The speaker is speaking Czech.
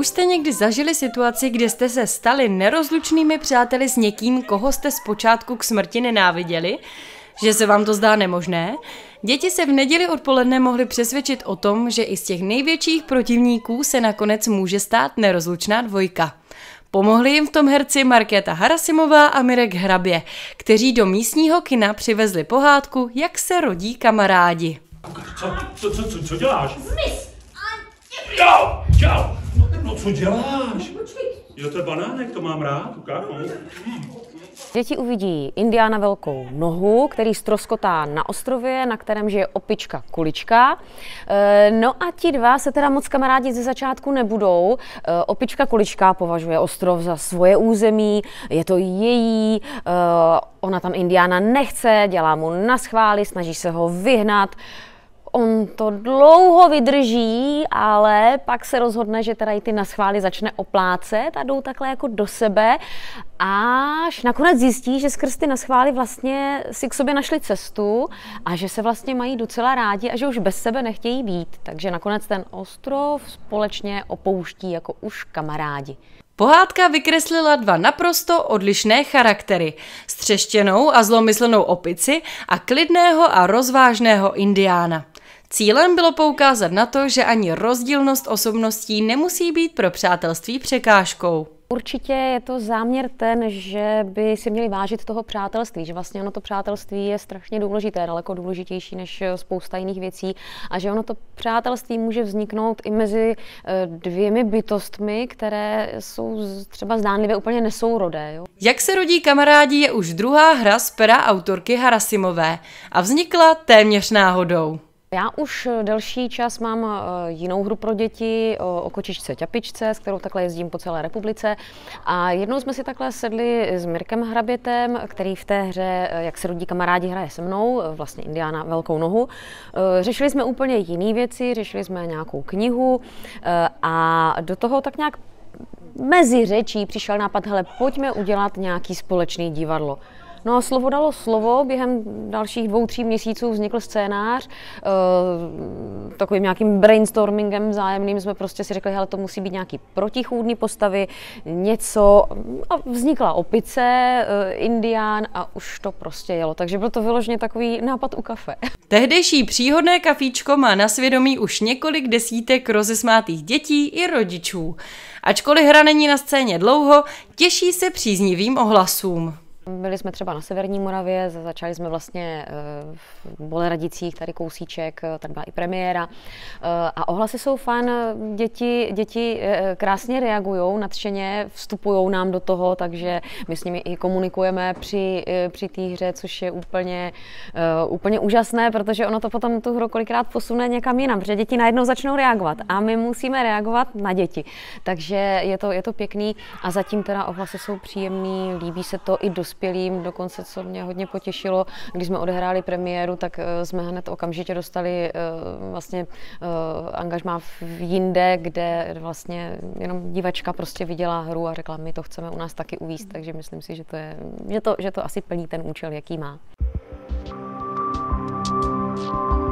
Už jste někdy zažili situaci, kdy jste se stali nerozlučnými přáteli s někým, koho jste zpočátku k smrti nenáviděli? Že se vám to zdá nemožné? Děti se v neděli odpoledne mohly přesvědčit o tom, že i z těch největších protivníků se nakonec může stát nerozlučná dvojka. Pomohli jim v tom herci Markéta Harasimová a Mirek Hrabě, kteří do místního kina přivezli pohádku Jak se rodí kamarádi. Co děláš? Zmiz! Čau! No co děláš? Jo, to je banánek, to mám rád, ukáž. Děti uvidí indiána velkou nohu, který ztroskotá na ostrově, na kterém žije opička Kulička. No a ti dva se teda moc kamarádit ze začátku nebudou. Opička Kulička považuje ostrov za svoje území, je to její, ona tam indiána nechce, dělá mu naschvály, snaží se ho vyhnat. On to dlouho vydrží, ale pak se rozhodne, že teda i ty naschvály začne oplácet a jdou takhle jako do sebe, až nakonec zjistí, že skrz ty naschvály vlastně si k sobě našli cestu a že se vlastně mají docela rádi a že už bez sebe nechtějí být. Takže nakonec ten ostrov společně opouští jako už kamarádi. Pohádka vykreslila dva naprosto odlišné charaktery. Střeštěnou a zlomyslnou opici a klidného a rozvážného indiána. Cílem bylo poukázat na to, že ani rozdílnost osobností nemusí být pro přátelství překážkou. Určitě je to záměr ten, že by si měli vážit toho přátelství, že vlastně ono to přátelství je strašně důležité, daleko důležitější než spousta jiných věcí a že ono to přátelství může vzniknout i mezi dvěmi bytostmi, které jsou třeba zdánlivě úplně nesourodé. Jo? Jak se rodí kamarádi je už druhá hra z pera autorky Harasimové a vznikla téměř náhodou. Já už delší čas mám jinou hru pro děti o kočičce Ťapičce, s kterou takhle jezdím po celé republice. A jednou jsme si takhle sedli s Mirkem Hrabětem, který v té hře Jak se rodí kamarádi hraje se mnou, vlastně indiána velkou nohu. Řešili jsme úplně jiné věci, řešili jsme nějakou knihu a do toho tak nějak mezi řečí přišel nápad, hele, pojďme udělat nějaký společný divadlo. No a slovo dalo slovo, během dalších 2-3 měsíců vznikl scénář, takovým nějakým brainstormingem vzájemným jsme prostě si řekli, hele, to musí být nějaký protichůdný postavy, něco, a vznikla opice, indián a už to prostě jelo, takže byl to vyloženě takový nápad u kafe. Tehdejší příhodné kafíčko má na svědomí už několik desítek rozesmátých dětí i rodičů. Ačkoliv hra není na scéně dlouho, těší se příznivým ohlasům. Byli jsme třeba na Severní Moravě, začali jsme vlastně v Boleradicích, tady kousíček, tady byla i premiéra. A ohlasy jsou fajn, děti krásně reagují, nadšeně vstupují nám do toho, takže my s nimi i komunikujeme při té hře, což je úplně úžasné, protože ono to potom tu hru kolikrát posune někam jinam, protože děti najednou začnou reagovat a my musíme reagovat na děti. Takže je to pěkný a zatím teda ohlasy jsou příjemný, líbí se to i dospělým, dokonce co mě hodně potěšilo, když jsme odehráli premiéru, tak jsme hned okamžitě dostali vlastně angažmá jinde, kde vlastně jenom divačka prostě viděla hru a řekla, my to chceme u nás taky uvést, takže myslím si, že to asi plní ten účel, jaký má.